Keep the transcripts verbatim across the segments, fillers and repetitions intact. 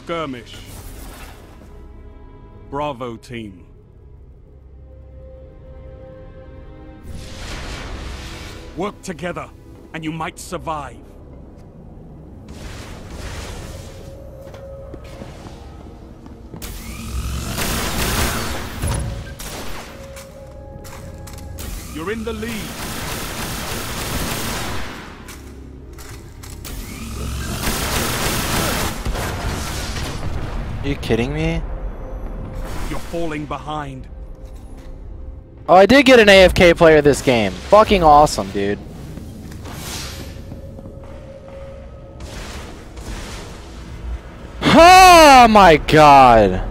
skirmish. Bravo team. Work together, and you might survive. You're in the lead. Are you kidding me? You're falling behind. Oh, I did get an A F K player this game. Fucking awesome, dude. Oh my god.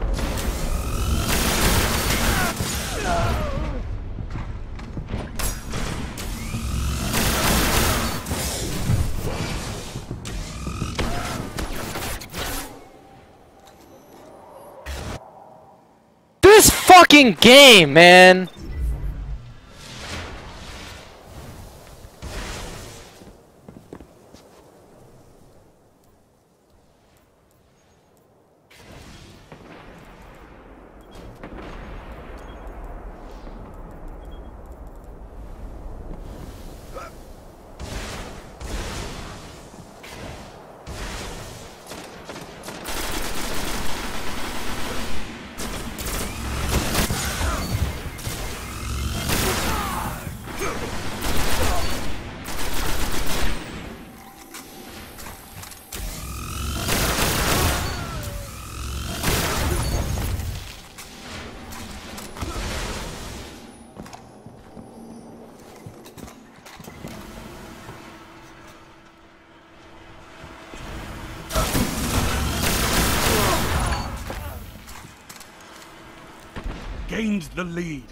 This fucking game, man. Gained the lead.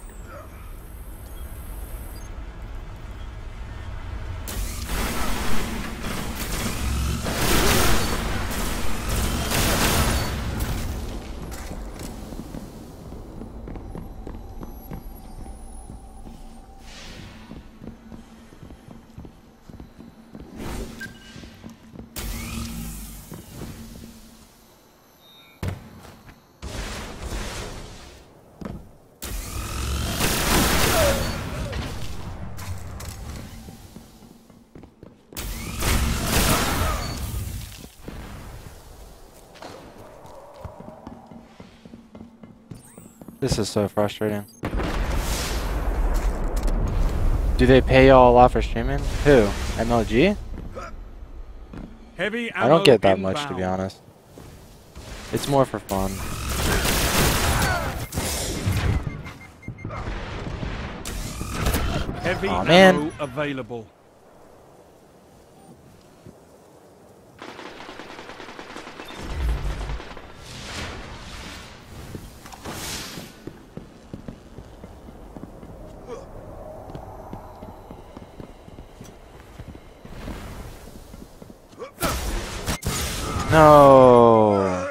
This is so frustrating. Do they pay y'all a lot for streaming? Who? M L G? Heavy I don't get that inbound. much, to be honest. It's more for fun. Heavy Aw, man. ammo available. No.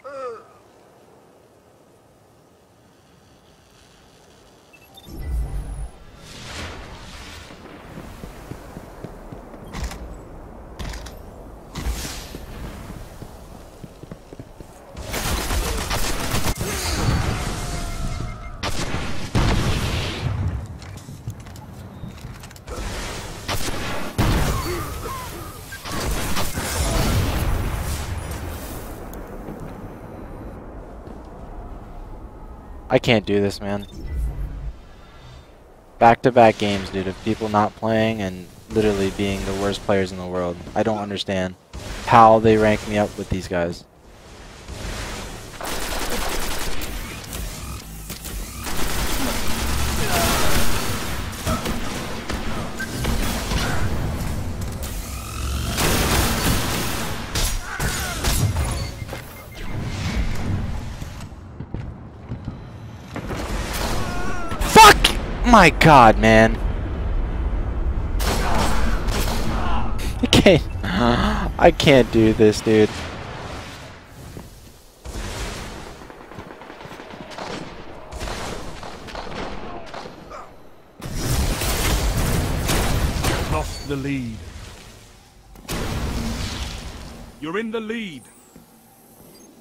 I can't do this, man. Back-to-back games, dude, of people not playing and literally being the worst players in the world. I don't understand how they rank me up with these guys. My god, man. I can't I can't do this, dude. Lost the lead. You're in the lead.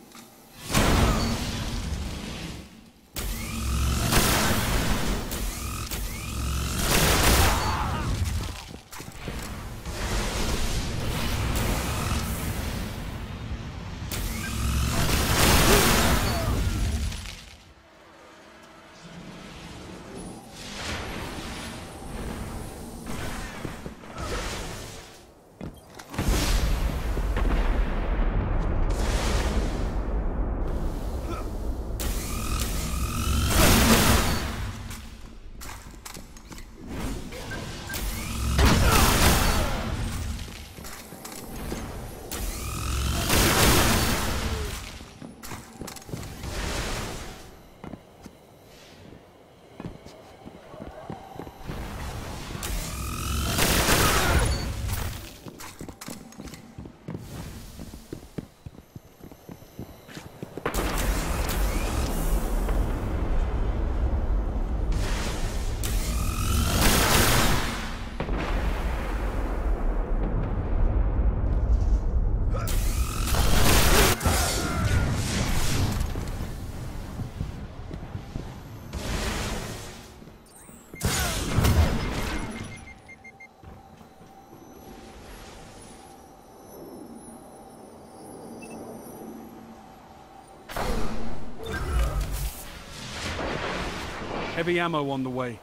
Heavy ammo on the way.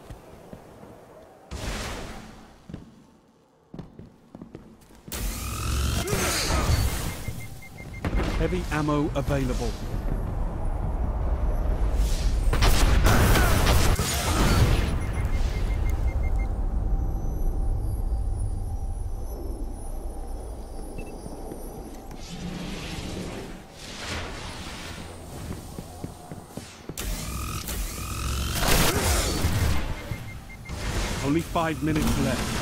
Heavy ammo available. Only five minutes left.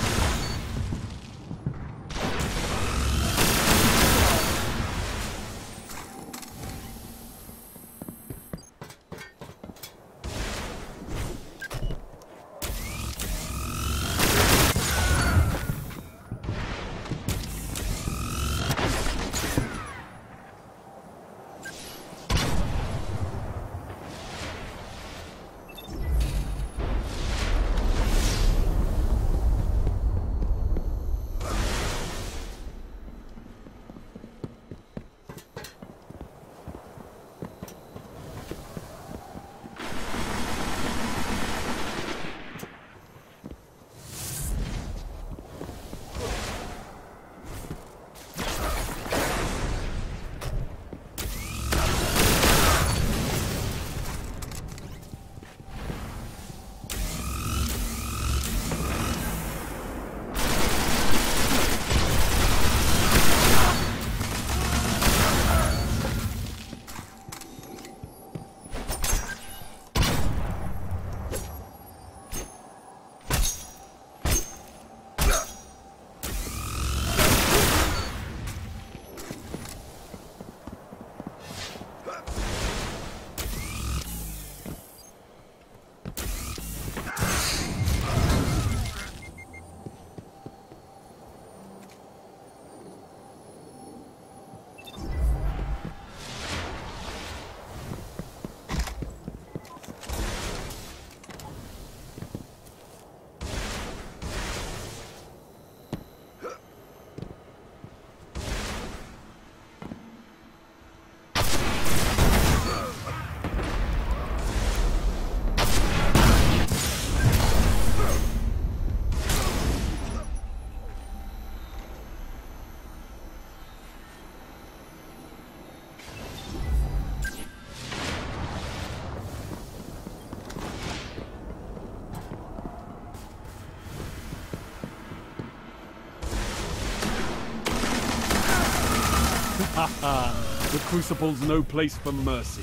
Haha, the Crucible's no place for mercy.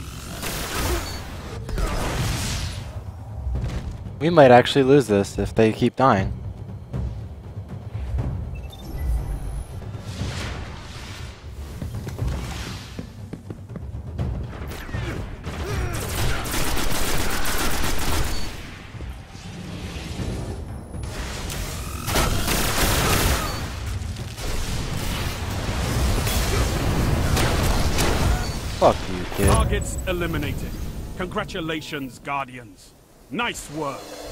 We might actually lose this if they keep dying. Fuck you, kid. Targets eliminated. Congratulations, Guardians. Nice work.